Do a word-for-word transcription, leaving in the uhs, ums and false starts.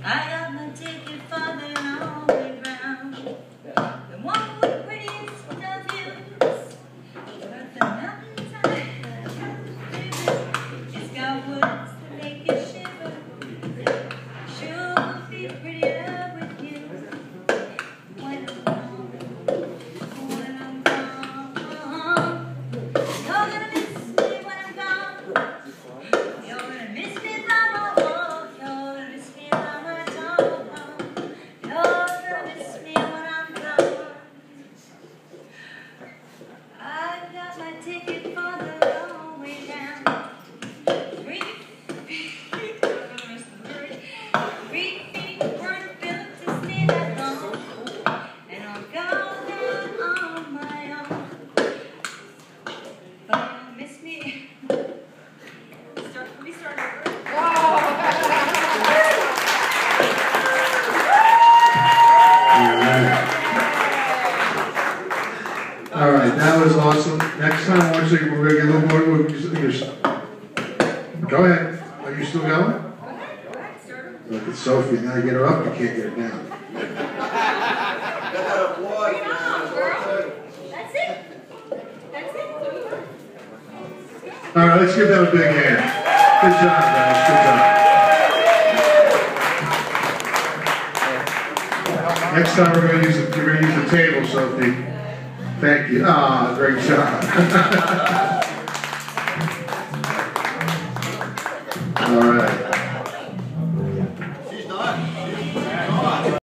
I got my ticket for the long way round. The one with the prettiest of views. But the mountains I have, it's got woods that make you shiver. Sure would be prettier with you. When I'm gone, when I'm gone, you're gonna miss me when I'm gone. You're gonna miss me by my walk. You're gonna miss me by my talk. You're gonna miss me when I'm gone. I got my ticket for the long way down. Three feet, three feet weren't built to stay that long, and I'll go down on my own. But you'll miss me. Start, let me start over. All right, that was awesome. Next time, I want you, we're going to get a little more. We'll just, go ahead. Are you still going? Look at Sophie. Now you get her up, you can't get her down. Bring it on, girl. That's it. That's it. All right, let's give them a big hand. Good job, guys. Good job. Next time we're going to use the, we're going to use the table, Sophie. Thank you. Ah, oh, great job. All right.